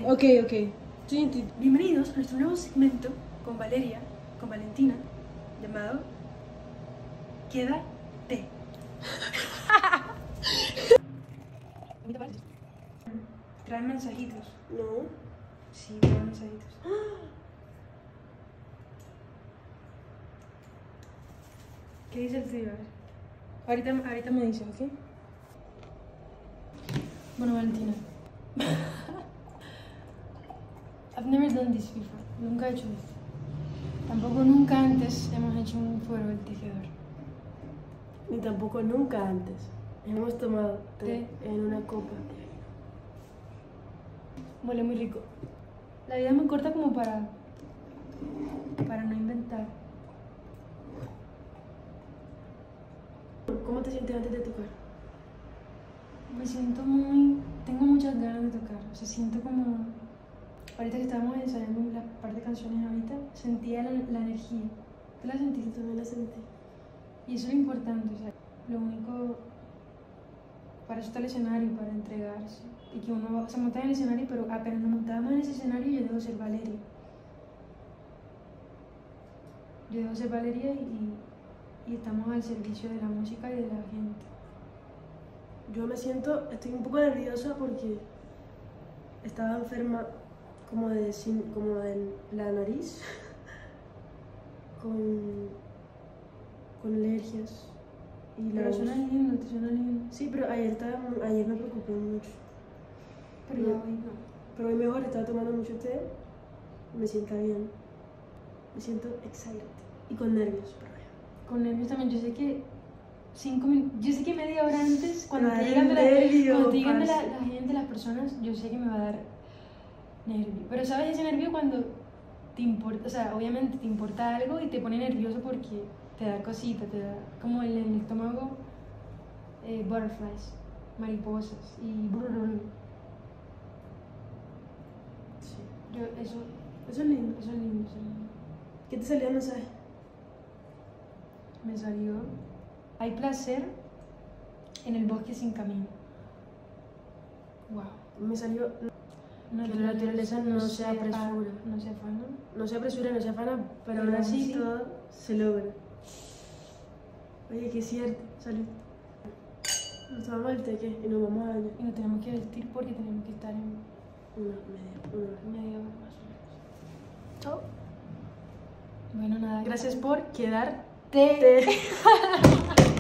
Ok. Bienvenidos a nuestro nuevo segmento con Valeria, con Valentina, llamado Quédate. Traen mensajitos. No. Sí, traen mensajitos. ¿Qué dice el tuyo? Ahorita me dice, ¿ok? Bueno, Valentina. I've never done this before. Nunca he hecho esto. Tampoco nunca antes hemos hecho un fuego del tejedor. Ni tampoco nunca antes. Hemos tomado té Té. en una copa. Huele muy rico. La vida es muy corta como para no inventar. ¿Cómo te sientes antes de tocar? Me siento tengo muchas ganas de tocar. O sea, siento como... Ahorita que estábamos ensayando la parte de canciones ahorita, sentía la energía. ¿Tú la Yo sentiste? también la sentí. Y eso es lo importante, o sea, lo único... Para eso está el escenario, para entregarse. Y que uno se monta en el escenario, pero apenas nos montábamos en ese escenario, yo dejo de ser Valeria. Yo dejo de ser Valeria y estamos al servicio de la música y de la gente. Yo estoy un poco nerviosa porque estaba enferma como de la nariz, con alergias. Y la Pero voz. suena lindo, te suena lindo. Sí, pero ayer me preocupé mucho. Pero ya hoy no. Pero hoy mejor, estaba tomando mucho té, me sienta bien. Me siento excited y con nervios, pero bien. Con nervios también, yo sé que 5 minutos, yo sé que media hora antes, cuando te Ay, llegan, nervio, cuando te llegan parce. la gente, las personas, yo sé que me va a dar nervio. Pero ¿sabes ese nervio cuando te importa, o sea, obviamente te importa algo y te pone nervioso porque te da cosita, te da como en el estómago butterflies, mariposas y Sí. eso Eso es lindo. es lindo, eso es lindo. ¿Qué te salió el mensaje? Me salió, hay placer en el bosque sin camino. Wow. Me salió que la naturaleza no se apresura. No se afana. No se apresura, no se afana, pero aún Pero así sí. todo se logra. Oye, que es cierto, salud. Nos tomamos el té ¿qué? Y nos vamos a bañar. Y nos tenemos que vestir porque tenemos que estar en Una hora. media hora más o menos. Chao. Bueno, nada. Gracias por quedarte. Te...